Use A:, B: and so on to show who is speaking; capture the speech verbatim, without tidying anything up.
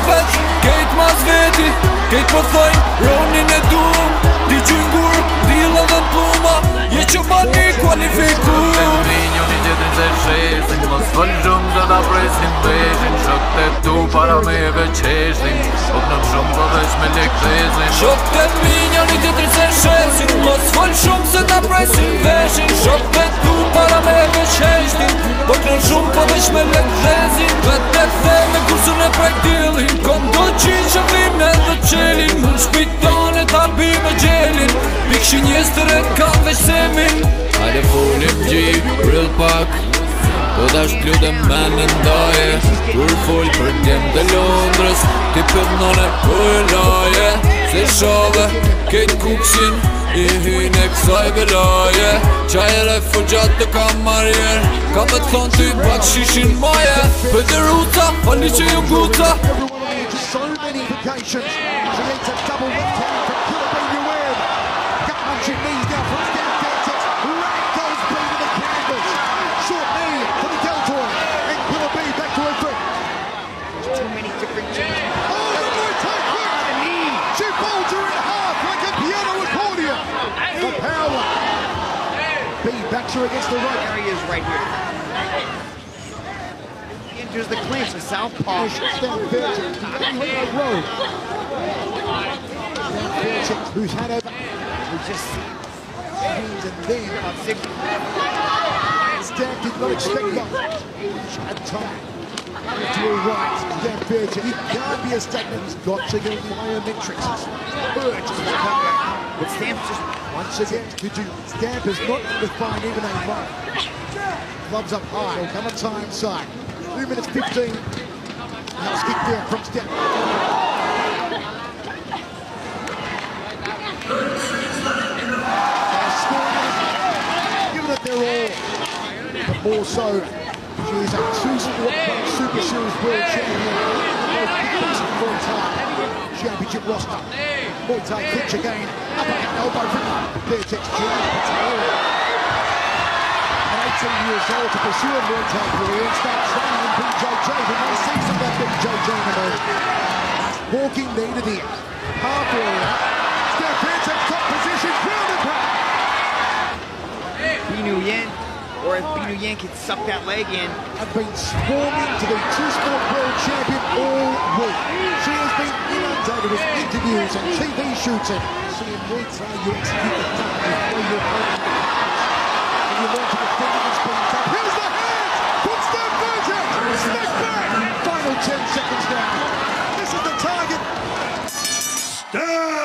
A: veç, kejt mas veti, kejt po thojnë, Ronin e dum, di gjujnë gur, dilla dhe pluma, je që bani kualifiku.
B: Minjo një tjetrin se shesin, mos fëll shumë që ta presin beshin, shok të tu para me e veqeshin, po knëm shumë po veç me lektesin.
A: Shok të minjo një tjetrin se shesin, mos fëll shumë se ta presin veshin, shok të tu para me e veqeshin, po knëm shumë po veç me lektesin. Vete the me kursun e prej dilin, kom do qinë që vim edhe qelin, mund shpitone ta bi me gjelin, pikshin jes të red kam veç semin.
C: Hajde folim gjip, rrëll pak, po ta shkludem me në ndaje, kur fol për tjem të Londrës, ti përnone po e laje, se shave, kejt kuksin, i hynë e kësaj velaje, qaj e refo gjatë të kam marjer, ka me të thonë ty bak shishin maje, për të ruta, fali që ju guta.
D: So many implications, creates a double left hand for Killer B U N. Gut punch your knees now from Stan Vertex, right goes B to the canvas. Short knee for the Deltoid, and Killer B back to her feet.
E: There's too many different changes.
D: Oh, the Muay Thai kick!
E: The knee!
D: She folds her in half like a piano accordion. The power. B backs her against the rope.
E: There he is right here. He enters the clinch, the southpaw.
D: Stan Vertex, heavyweight road. Stan Vertex, who's had over.
E: We just see
D: Hands and then
E: about six.
D: Stan did not expect that. At time. To her right, Stan Vertex. He can't be a stagnant. He's got to get the biometrics. Vertex is coming back.
E: But Stamp's just
D: Once again, could you Stamp is not defined even a mark. Gloves up high, come a time side. two minutes fifteen. House kick there from Stamp. Given it their all, but more so, she is a two-sport club Super Series world champion. Both kickboxing Muay Thai championship roster. Muay Thai clinch again. Uppercut elbow from Vertex Junior. At eighteen years old to pursue a Muay Thai career and start training in B J J. We may see some of that B J J in a moment. Walking knee to knee. Half warrior. Stan Vertex top position. Ground and pound.
E: Binu Yen, or if Binu Yen can suck that leg in.
D: Have been swarming to the two-sport world champion all week. She has been inundated with interviews and T V shoots. And seeing Muay Thai, you execute the time before your opponent. And you learn to defend against being tough. Here's the hands from Stan Vertex. Snake back. Final ten seconds down. This is the target. Stan